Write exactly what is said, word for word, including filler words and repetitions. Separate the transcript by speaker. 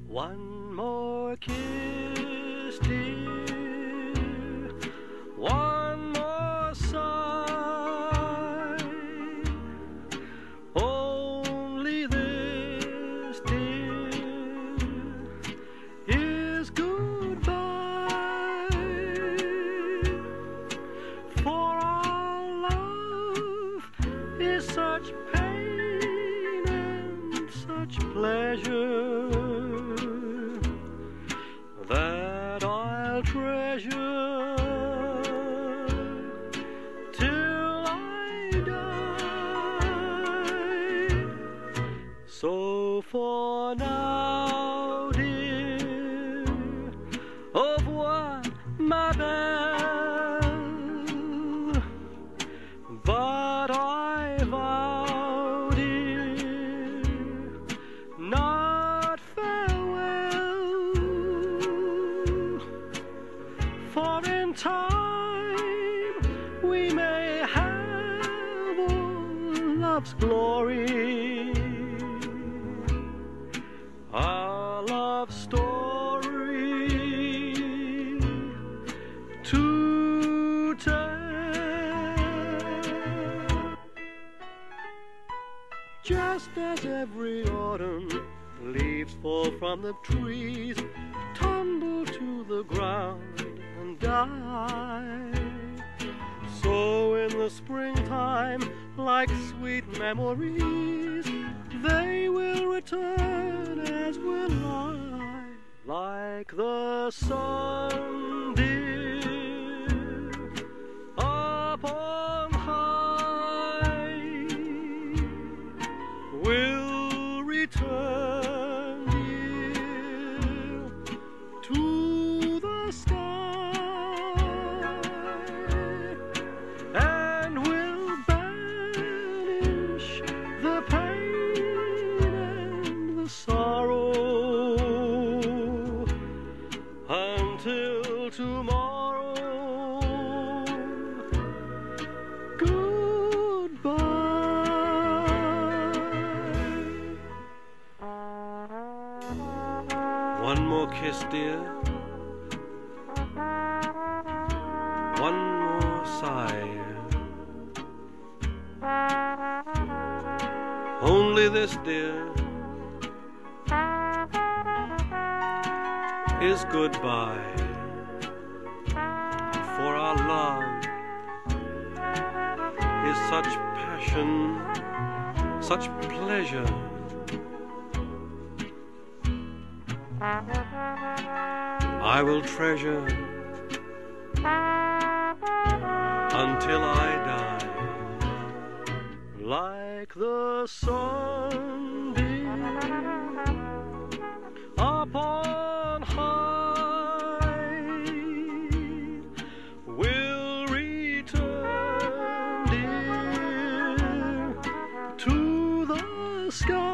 Speaker 1: One more kiss, dear, one more sigh. Only this, dear, is goodbye. For our love is such pain and such pleasure that I'll treasure till I die. So for now, dear, au revoir, ma belle. But I vow, dear, not farewell. For in time we may have all love's glory, our love story to tell. Just as every autumn leaves fall from the trees, tumble to the ground and die, so in the springtime, like sweet memories, they will return as will I, like the sun, dear, up on high, will return, dear, to the sky, and will banish the pain and the sorrow until tomorrow. Goodbye. One more kiss, dear, one more sigh. Only this, dear, is goodbye. For our love is such passion, such pleasure, I will treasure until I die, like the sun, dear, upon high, will return, dear, to the sky.